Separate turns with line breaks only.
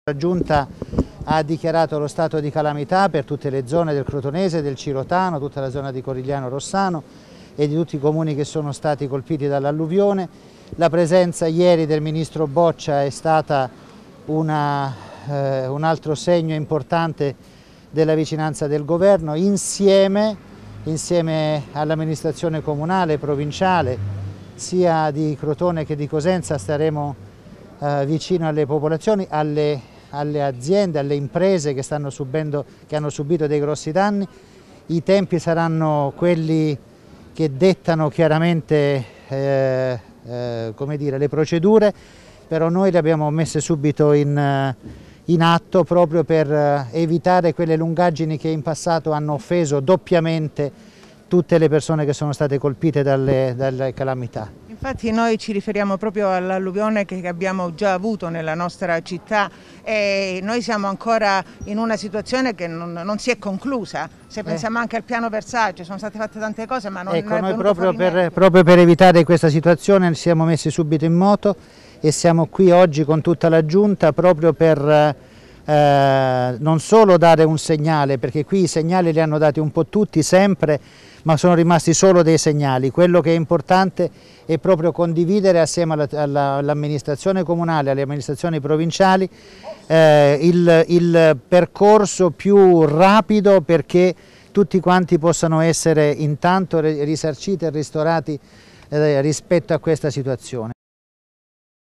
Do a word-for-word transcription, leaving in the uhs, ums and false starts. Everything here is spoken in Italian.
La Giunta ha dichiarato lo stato di calamità per tutte le zone del Crotonese, del Cirotano, tutta la zona di Corigliano Rossano e di tutti i comuni che sono stati colpiti dall'alluvione. La presenza ieri del Ministro Boccia è stata una, eh, un altro segno importante della vicinanza del Governo, insieme, insieme all'amministrazione comunale, provinciale, sia di Crotone che di Cosenza staremo eh, vicino alle popolazioni, alle alle aziende, alle imprese che, stanno subendo, che hanno subito dei grossi danni. I tempi saranno quelli che dettano chiaramente eh, eh, come dire, le procedure, però noi le abbiamo messe subito in, in atto proprio per evitare quelle lungaggini che in passato hanno offeso doppiamente tutte le persone che sono state colpite dalle, dalle calamità.
Infatti noi ci riferiamo proprio all'alluvione che abbiamo già avuto nella nostra città e noi siamo ancora in una situazione che non, non si è conclusa. Se pensiamo eh. anche al piano Versace, sono state fatte tante cose ma non,
ecco,
non è
noi
venuto
proprio
fuori
per, proprio per evitare questa situazione ci siamo messi subito in moto e siamo qui oggi con tutta la Giunta proprio per eh, non solo dare un segnale, perché qui i segnali li hanno dati un po' tutti sempre, ma sono rimasti solo dei segnali. Quello che è importante è proprio condividere assieme all'amministrazione comunale, alle amministrazioni provinciali, eh, il, il percorso più rapido perché tutti quanti possano essere intanto risarciti e ristorati eh, rispetto a questa situazione.